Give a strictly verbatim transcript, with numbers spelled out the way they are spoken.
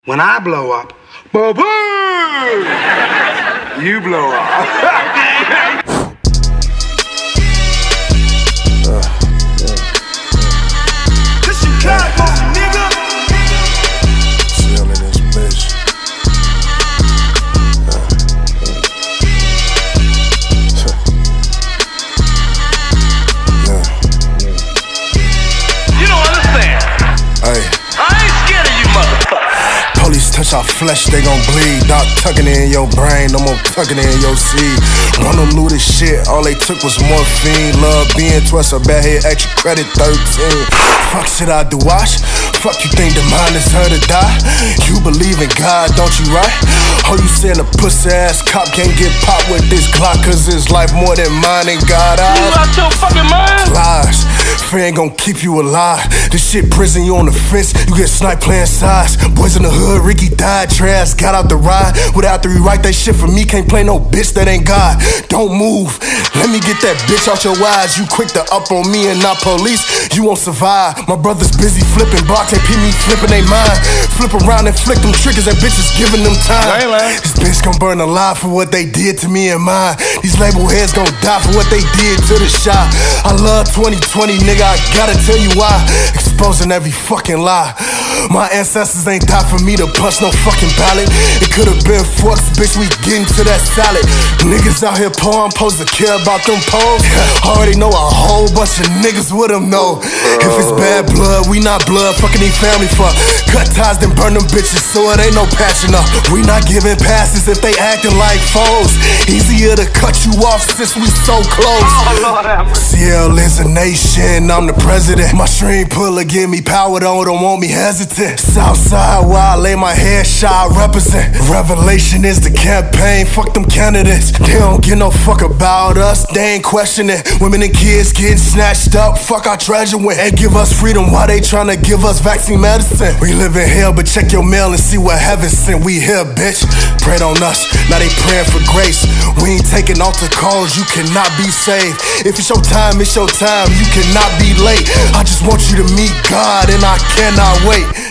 When I blow up, ba-boom! You blow up. This Chicago, nigga. Selling this bitch. Yeah. You don't understand. Hey. I ain't scared of you, motherfucker. Police touch our flesh, they gon' bleed. Not tucking it in your brain, no more tucking it in your seed. Run them knew this shit, all they took was morphine. Love being twice a bad head, extra credit thirteen. Fuck shit I do watch? Fuck you think the mind is her to die? You believe in God, don't you, right? Oh, you saying a pussy ass cop can't get popped with this Glock, cause his life more than mine and God eyes. You out your fucking mind? Lies, fear ain't gon' keep you alive. This shit prison, you on the fence, you get sniped playing sides. Boys in the hood, Ricky died, Trash got out the ride. Without to rewrite that shit for me, can't play no bitch that ain't God. Don't move, let me get that bitch out your eyes. You quick to up on me and not police, you won't survive. My brother's busy flipping blocks, they peep me flipping they mind. Flip around and flick them triggers, that bitch is giving them time. This bitch gon' burn alive for what they did to me and mine. These label heads gon' die for what they did to the shop. I love twenty twenty, nigga, I gotta tell you why. Exposing every fucking lie. My ancestors ain't died for me to punch no fucking ballot. It could've been forks, bitch, we getting to that salad. Niggas out here poor, I'm supposed to care about them poles. Already know a whole bunch of niggas with them, no. If it's bad blood, we not blood, fucking need family fuck. Cut ties, then burn them bitches, so it ain't no patching up. We not giving passes if they acting like foes. Easier to cut you off since we so close. C L is a nation, I'm the president. My stream puller give me power, don't, don't want me hesitant. Southside where I lay my head shot, represent. Revelation is the campaign, fuck them candidates. They don't give no fuck about us, they ain't questioning. Women and kids getting snatched up, fuck our treasure when they give us freedom while they tryna give us vaccine medicine. We live in hell, but check your mail and see what heaven sent. We here, bitch. Prayed on us, now they praying for grace. We ain't taking altar calls, you cannot be saved. If it's your time, it's your time, you cannot be late. I just want you to meet God and I cannot wait.